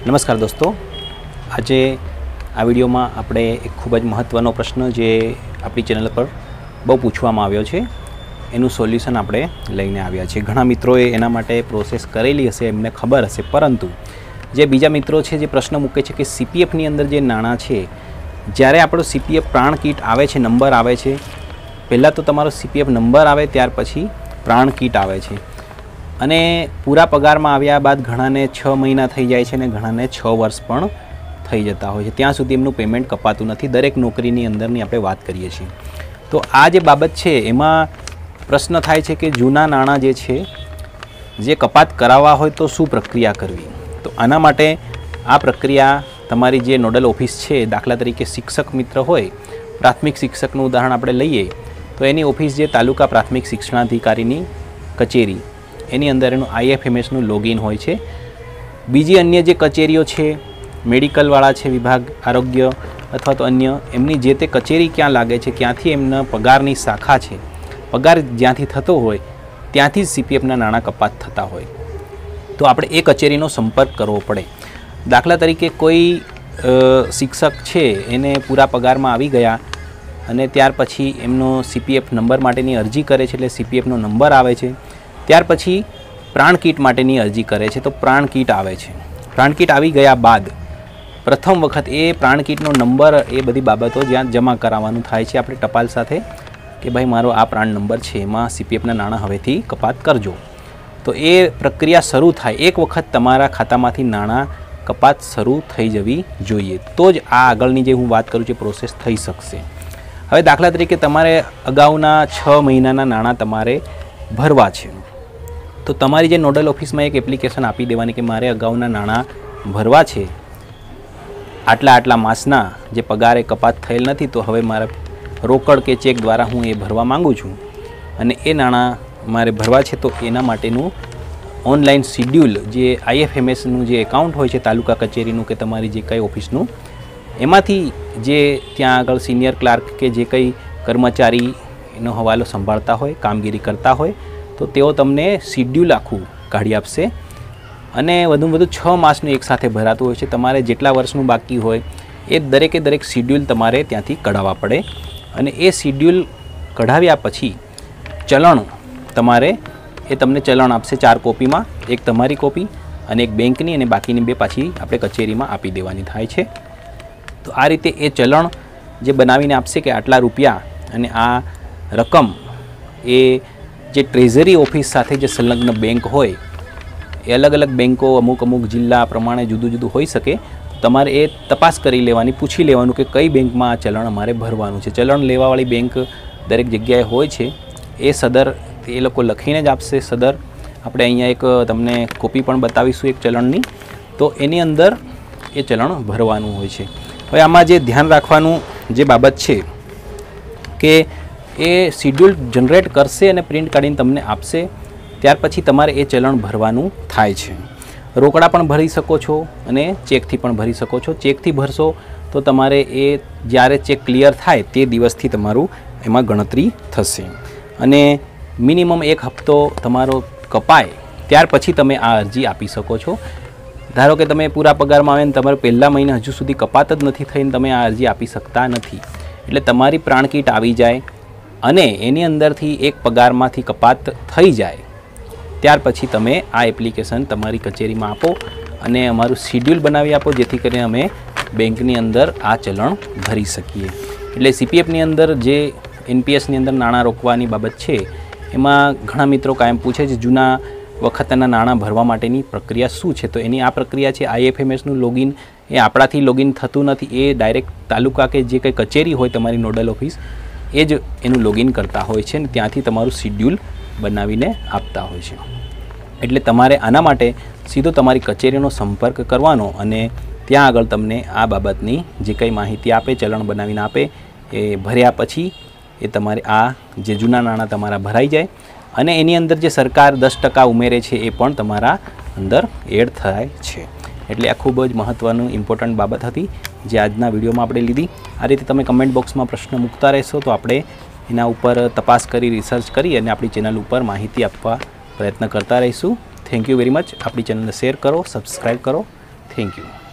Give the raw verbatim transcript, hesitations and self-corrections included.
नमस्कार दोस्तों, आज आ विडियो में आपणे एक खूब ज महत्वनो प्रश्न जे अपनी चेनल पर बहु पूछवामां आव्यो छे एनु सोल्यूशन आपणे लईने आव्या छे। घणा मित्रोए एना माटे प्रोसेस करेली हशे, एमने खबर हशे, परंतु जे बीजा मित्रों छे जे प्रश्न मूके छे कि सीपीएफ नी अंदर जे नाणां छे, ज्यारे आपणो सीपीएफ प्राण किट आवे छे, नंबर आवे छे, पहला तो तमारो सीपीएफ नंबर आवे त्यार पछी प्राण किट आवे छे अने पूरा पगार में आव्या बाद घणाने छ महीना थई जाय छे ने घणाने छ वर्ष पण थई जता होय छे, त्यां सुधी एमनुं पेमेंट कपातुं नथी। दरेक नौकरीनी अंदरनी आपणे वात करीए छीए तो आ जे बाबत छे एमां प्रश्न थाय छे कि जूना नाणां जे छे जे कपात करावा होय तो शुं प्रक्रिया करवी। तो आना माटे आ प्रक्रिया तमारी जे नोडल ऑफिस छे, दाखला तरीके शिक्षक मित्र होय, प्राथमिक शिक्षकनुं उदाहरण आपणे लईए तो एनी ऑफिस जे तालुका प्राथमिक शिक्षणाधिकारीनी कचेरी एनी अंदर एनु आईएफएमएसનું लॉगिन होय छे। बीजी अन्य जे कचेरीओ छे, मेडिकलवाळा छे, विभाग आरोग्य अथवा तो अन्य एमनी जे ते कचेरी क्यां लागे छे, क्यांथी एमना पगारनी शाखा छे, पगार ज्यांथी थतो होय त्यांथी ज सीपीएफना नाणां कपात थता होय तो आपणे ए कचेरीनो संपर्क करवो पड़े। दाखला तरीके कोई शिक्षक छे एने पूरा पगारमां आवी गया अने त्यार पछी एमनो सीपीएफ नंबर माटेनी अरजी करे छे, एटले सीपीएफनो नंबर आवे छे, त्यार पछी प्राण किट माटेनी अरजी करे छे तो प्राण किट आवे छे। प्राण किट आवी गया बाद प्रथम वखत ए प्राण किटनो नंबर ए बधी बाबतो ज्यां जमा कराववानुं थाय छे आपणे टपाल साथे कि भाई मारो आ प्राण नंबर छे, एमां सीपीएफना नाणां हवेथी कपात करजो। तो ए प्रक्रिया शरू थाय, एक वखत तमारा खातामांथी नाणां कपात शरू थई जवी जोईए तो ज आ आगळनी जे हुं वात करूं छुं प्रोसेस थई शकशे। हवे दाखला तरीके तमारे अगाउना छ महीनाना नाणां तमारे भरवा छे तो तमारी जे नोडल ऑफिस में एक एप्लिकेशन आपी देवानी कि मारे अगाउना नाणां भरवा छे, आटला आटला मासना जे पगारे कपात थयेल नथी तो हवे मारे रोकड़ के चेक द्वारा हूँ ए भरवा मांगू छूँ अने ए नाणां मारे भरवा छे तो एना माटेनुं ऑनलाइन शिड्यूल जे आईएफएमएसनुं जे एकाउंट होय छे तालुका कचेरीनुं के तमारी जे कई ऑफिसनुं एमांथी जे त्यां आगळ सीनियर क्लार्क के जे कई कर्मचारी एनो हवालो संभाळता होय, कामगीरी करता होय तो तेओ तमने शिड्यूल आखुं काढी आपशे अने वधुमां वधु छ मासनुं एक साथे भरातुं होय छे। तमारे जेटला वर्षनुं बाकी होय ए दरेके दरेक शिड्यूल तमारे त्यांथी कढाववा पड़े अने ए शिड्यूल कढाव्या पछी चलन तमारे ए तमने चलन आपशे चार कॉपीमां, एक तमारी कॉपी अने एक बेंकनी अने बाकीनी बे पाછી आपणे कचेरीमां आपी देवानी थाय छे। तो आ रीते ए चलन जे बनावीने आपशे कि आटला रूपिया अने आ रकम ए जे ट्रेजरी ऑफिस साथे जे संलग्न बैंक होय ए अलग अलग बैंको अमुक अमुक जिल्ला प्रमाणे जुदुं जुदुं होई शके तो तमारे ए तपास करी लेवानी, पूछी लेवानुं कि कई बेंकमां आ चलन अमारे भरवानुं छे। चलन लेवावाળી बैंक दरेक जग्याए होय छे, ए सदर ए लोको लखीने ज आपशे। सदर आपणे अहींया एक तमने कॉपी पण बतावीशुं एक चलणनी, तो एनी अंदर ए चलन भरवानुं होय छे। हवे आमां जे ध्यान राखवानुं जे बाबत छे के ए शिड्यूल जनरेट करशे अने प्रिंट काढीने तमने आपशे, त्यार पछी तमारे ए चलन भरवानुं थाय छे। रोकड़ा पण भरी शको छो अने चेकथी पण भरी शको छो। चेकथी भरशो तो तमारे ए ज्यारे चेक क्लियर थाय ते दिवसथी तमारुं एमां गणतरी थशे अने मिनिमम एक हफ्तो तमारो कपाय त्यार पछी तमे आ अरजी आपी शको छो। धारो के तमे पूरा पगारमां आवे ने तमारे पहला महीना हजू सुधी कपात ज नथी थई ने तमे आ अरजी आपी शकता नथी, एटले तमारी प्राण किट आवी जाय अने एनी अंदरथी एक पगारमांथी कपात थई जाय त्यार पछी तमे आ एप्लिकेशन तमारी कचेरीमां आपो अने अमारुं शिड्यूल बनावी आपो जेथी करीने अमे बेंकनी अंदर आ चलन भरी शकीए। एटले सीपीएफनी अंदर जे एनपीएसनी अंदर नाणां रोकवानी बाबत छे एमां घणा मित्रों कायम पूछे छे जूना वखतना नाणां भरवा माटेनी प्रक्रिया शुं छे। तो एनी आ प्रक्रिया छे आईएफएमएसनुं लॉगिन ए आपणाथी लॉगिन थतुं नथी, ए डायरेक्ट तालुका के जे कंई कचेरी होय तमारी नोडल ऑफिस ए ज एनुं लॉगिन करता होय छे ने त्यांथी तमारुं शिड्यूल बनावीने आपता होय छे। एटले तमारे आना माटे सीधो तमारी कचेरीनो संपर्क करवानो अने त्यां आगळ तमने आ बाबतनी जे कंई माहिती आपे, चलन बनावीने आपे, ए भर्या पछी ए तमारे आ जे जूना नाणां तमारा भराई जाय अने एनी अंदर जे सरकार दस टका उमेरे छे ए पण तमारा अंदर एड थाय छे। एटले आ खूब ज महत्वनी इम्पोर्टન્ટ बाबत हती जे आजना विडियोमां आपणे लीधी। आ रीते तमे कमेंट बॉक्समां प्रश्न मूकता रहेशो तो आपणे एना उपर तपास करी रिसर्च करी अने आपणी चेनल उपर माहिती आपवा प्रयत्न करता रहीशुं। Thank you very much. अपनी चैनल ने शेयर करो, सब्सक्राइब करो। Thank you.